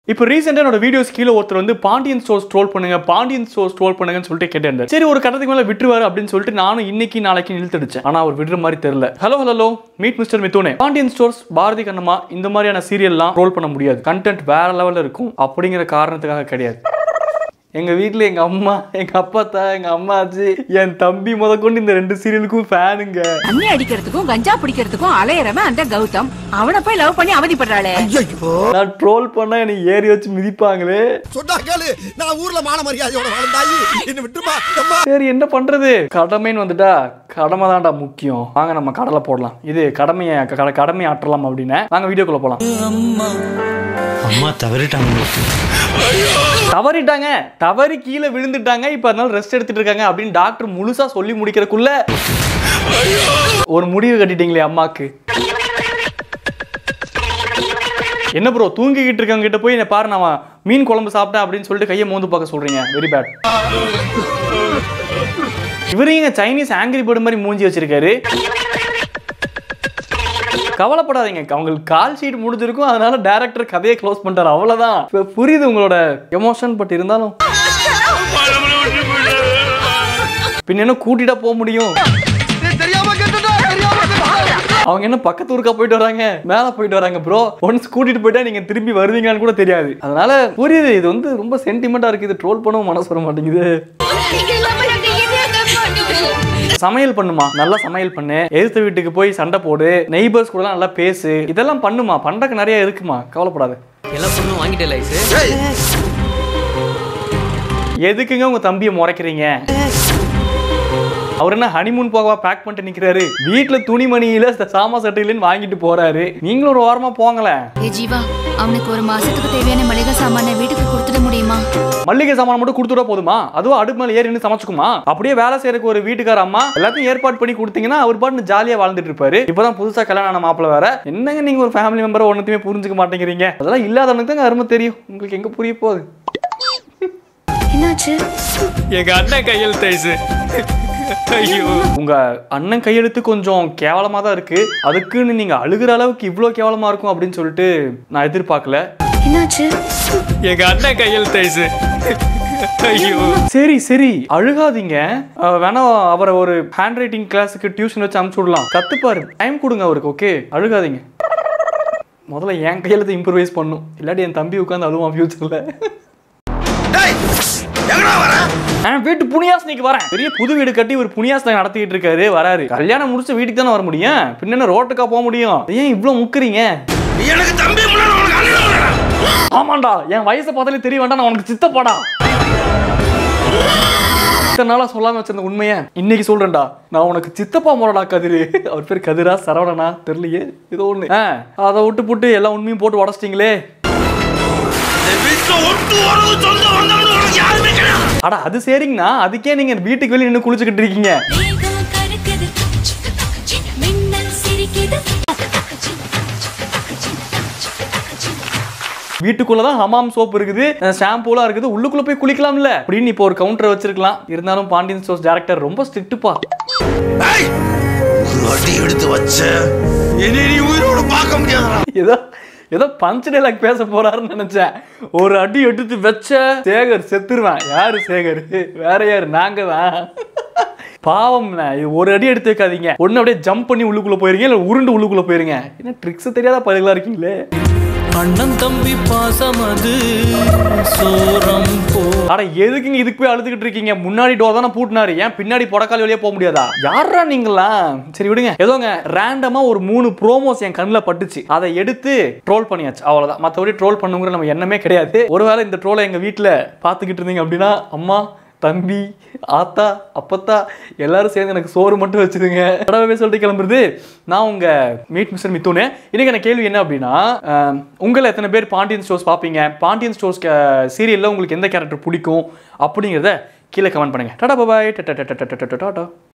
இப்போ ரீசெண்டா என்னோட வீடியோஸ் கீழே ஒருத்தர் வந்து பாண்டியன் ஸ்டோர்ஸ் ட்ரோல் பண்ணுங்க, பாண்டியன் ஸ்டோர்ஸ் ட்ரோல் பண்ணுங்கன்னு சொல்லிட்டு கேட்டேன். சரி ஒரு கட்டத்துக்கு மேல விட்டுருவாரு அப்படின்னு சொல்லிட்டு நானும் இன்னைக்கு நாளைக்கு இழுத்தடிச்சேன். ஆனா அவர் விடுற மாதிரி தெரியல. ஹலோ மீட் மிஸ்டர் மிதுனே. பாண்டியன் ஸ்டோர்ஸ், பாரதி கண்ணம்மா இந்த மாதிரியான சீரியல்லாம் ட்ரோல் பண்ண முடியாது. கண்டென்ட் வேற லெவல்ல இருக்கும் அப்படிங்கிற காரணத்துக்காக கிடையாது. எங்க வீட்டுல எங்க அம்மா, எங்க அப்பாத்தா, எங்க அம்மாச்சி, என் தம்பி முதற்கொண்டு இந்த 2 சீரியலுக்கும் ஃபேனுங்க. அண்ணி அடிக்கிறதுக்கும் கஞ்சா பிடிக்கிறதுக்கும் அலையறவன் அந்த கௌதம். அவனை போய் லவ் பண்ணி அவதிப்படுறாளே. நான் ட்ரோல் பண்ணா என்னை ஏறி வச்சு மிதிப்பாங்களே. சொன்னாங்களே நான் ஊர்ல மான மரியாதையோட வாழ்ந்தாயி என்ன விட்டுமா. சரி என்ன பண்றது, கடமைன்னு வந்துட்டா கடமை தான்டா முக்கியம். வாங்க நம்ம கடலை போடலாம். இது கடமை ஆற்றலாம் அப்படின்னு வாங்க வீடியோக்குள்ள போலாம். அம்மா தவறிட்டாங்க, தவறி கீழே விழுந்துட்டாங்க. இப்ப அதனால ரெஸ்ட் எடுத்துட்டு இருக்காங்க அப்படின்னு டாக்டர் முழுசா சொல்லி முடிக்கிறதுக்குள்ள ஒரு முடிவு கட்டிட்டீங்களே அம்மாக்கு. என்ன ப்ரோ தூங்கிக்கிட்டு இருக்காங்க கிட்ட போய் என்ன பாரு நான் மீன் குழம்பு சாப்பிட்டேன் அப்படின்னு சொல்லிட்டு கையை மோந்து பார்க்க சொல்றீங்க. Very bad. இவரையும் சைனீஸ் ஆங்கிரி பேர்டு மாதிரி மூஞ்சி வச்சிருக்காரு. கவலைப்படாதீங்க, அவங்களுக்கு கால் ஷீட் முடிஞ்சிருக்கும். அதனால டைரக்டர் கதையை க்ளோஸ் பண்ணிட்டாரு, அவ்வளவுதான். புரியுது உங்களோட எமோஷன், பட் இருந்தாலும் பின்ன என்ன கூட்டிட்டா போக முடியும். அவங்க என்ன பக்கத்து ஊருக்கா போயிட்டு வராங்க, மேல போயிட்டு வராங்க ப்ரோ. ஒன்ஸ் கூட்டிட்டு போயிட்டா நீங்க திரும்பி வருவீங்கன்னு கூட தெரியாது. அதனால புரியுது, இது வந்து ரொம்ப சென்டிமெண்டா இருக்கு. இது ட்ரோல் பண்ணவும் மனசு வர மாட்டேங்குது. சமையல் பண்ணுமா, நல்லா சமையல் பண்ணு, எதிர்த்த வீட்டுக்கு போய் சண்டை போடு, நெய்பர்ஸ் கூட நல்லா பேசு, இதெல்லாம் பண்ணுமா. பண்றதுக்கு நிறைய இருக்குமா, கவலைப்படாது. எல்லாம் பொண்ணு வாங்கிட்டே லைஸ். எதுக்குங்க உங்க தம்பியை முறைக்கிறீங்க? அவர் என்ன ஹனிமூன் போகவா பேக் பண்ணிட்டு நிக்கிறாரு? வீட்டுல துணிமணியில சாமா சட்டையிலன்னு வாங்கிட்டு போறாரு. நீங்களும் ஒரு வாரமா போங்களேன். ஜீவா, அவனுக்கு ஒரு மாசத்துக்கு தேவையான மளிகை சாமான வீட்டுக்கு கொடுத்துட முடியுமா? மளிகை சாமான மட்டும் கொடுத்துட போதுமா? அதுவும் அடுப்பு மேல ஏறி நின்று சமைச்சுக்குமா? அப்படியே வேலை செய்யறதுக்கு ஒரு வீட்டுக்கார அம்மா எல்லாத்தையும் ஏற்பாடு பண்ணி கொடுத்தீங்கன்னா அவர் பாட்டு ஜாலியா வாழ்ந்துட்டு இருப்பாரு. இப்பதான் புதுசா கல்யாணம் ஆன மாப்பிள்ள வேற. என்னங்க நீங்க ஒரு ஃபேமிலி மெம்பரை ஒன்னுத்தையுமே புரிஞ்சுக்க மாட்டேங்கிறீங்க. அதெல்லாம் இல்லாதவனுக்கு தாங்க அருமை தெரியும். உங்களுக்கு எங்க புரிய போகுது? என்னாச்சு? எங்க அண்ணன் கையெழுத்து. ஐயோ, உங்க அண்ணன் கையெழுத்து கொஞ்சம் கேவலமா தான் இருக்கு. அதுக்குன்னு நீங்க அழுகிற அளவுக்கு இவ்வளவு கேவலமா இருக்கும் அப்படின்னு சொல்லிட்டு நான் எதிர்பார்க்கல. என்னாச்சு? எங்க அண்ணன் கையெழுத்து. ஐயோ, சரி அழுகாதீங்க. வேணா அவரை ஒரு ஹேண்ட் ரைட்டிங் கிளாஸுக்கு டியூஷன் வச்சு அனுப்பிச்சு விடலாம். கத்துப்பாரு, டைம் கொடுங்க அவருக்கு. ஓகே, அழுகாதீங்க. முதல்ல என் கையெழுத்து இம்ப்ரூவைஸ் பண்ணும், இல்லாட்டி என் தம்பி உட்காந்து அழுவான் ஃபியூச்சர்ல. வீட்டு புனியாசனைக்கு வரேன். பெரிய புது வீடு கட்டி ஒரு புனியாசனை நடத்திட்டு இருக்காரு. வராரு, கல்யாணம் முடிச்சு வீட்டுக்கு தானே வர முடியும். பின்ன ரோட்டுக்கா போக முடியும்? ஏன் இவ்வளவு முக்குறீங்க? ஆமாண்டா, என் வயசை பார்த்தாலே தெரிய வேண்டாம், நான் உனக்கு சித்தப்பாடா. இத்தனை நாளா சொல்லாம வச்சிருந்த உண்மைய இன்னைக்கு சொல்றேன்டா. நான் உனக்கு சித்தப்பா முறடா கதிரு. அவர் பேர் கதிரா சரவணனா தெரியலையே, ஏதோ ஒண்ணு. அதை விட்டு போட்டு எல்லா உண்மையும் போட்டு உடச்சிட்டீங்களே. அட அது சரிங்கண்ணா, அதுக்கே நீங்க வீட்டுக்கு வெளியே நின்று குளிச்சுக்கிட்டு இருக்கீங்க. வீட்டுக்குள்ளதான் ஹமாம் சோப் இருக்குது, ஷாம்பூலாம் இருக்குது, உள்ளுக்குள்ள போய் குளிக்கலாம்ல அப்படின்னு இப்போ ஒரு கவுண்டர் வச்சிருக்கலாம். இருந்தாலும் பாண்டியன் ஸ்டோர்ஸ் டைரக்டர் ரொம்ப ஸ்ட்ரிக்ட்பா. ஏதோ பஞ்ச் டைலாக் பேச போறாருன்னு நினைச்சேன். ஒரு அடி எடுத்து வச்ச சேகர் செத்துருவேன். யாரு சேகர்? வேற யாரு? நாங்க தான். பாவம், ஒரு அடி எடுத்து வைக்காதீங்க. ஒன்னு அப்படியே ஜம்ப் பண்ணி உள்ளுக்குள்ள போயிருங்க, இல்ல உருண்டு உள்ளுக்குள்ள போயிருங்க. என்ன ட்ரிக்ஸ் தெரியாத பயிர்களா இருக்கீங்களே. அண்ணன் தம்பி பாசம் அது சோரம் போ. அட எதுக்குங்க இதுக்கு போய் அழுதுகிட்டு இருக்கீங்க? முன்னாடி டோர் தானே பூட்டினாரு, ஏன் பின்னாடி பொடக்கால் வழியா போக முடியாதா? யாரா நீங்களா? சரி விடுங்க. ஏதோங்க ரேண்டமா ஒரு 3 ப்ரோமோஸ் என் கண்ணில் பட்டுச்சு, அதை எடுத்து ட்ரோல் பண்ணியாச்சு, அவ்வளவுதான். மற்றபடி ட்ரோல் பண்ணுங்கிற நம்ம எண்ணமே கிடையாது. ஒருவேளை இந்த ட்ரோலை எங்க வீட்டில் பார்த்துக்கிட்டு இருந்தீங்க அப்படின்னா, அம்மா, தம்பி, ஆத்தா, அப்பத்தா எல்லாரும் சேர்ந்து எனக்கு சோறு மட்டும் வச்சிருங்க. கடவுளே சொல்லிட்டு கிளம்புறது. நான் உங்க மீட் மிஸ்டர் மிதுனே. இன்னைக்கு எனக்கு கேள்வி என்ன அப்படின்னா, உங்களை எத்தனை பேர் பாண்டியன் ஸ்டோர்ஸ் பார்ப்பீங்க? பாண்டியன் ஸ்டோர்ஸ் சீரியல்ல உங்களுக்கு எந்த கேரக்டர் பிடிக்கும் அப்படிங்கிறத கீழே கமெண்ட் பண்ணுங்க. டாடா பாய். டாடா.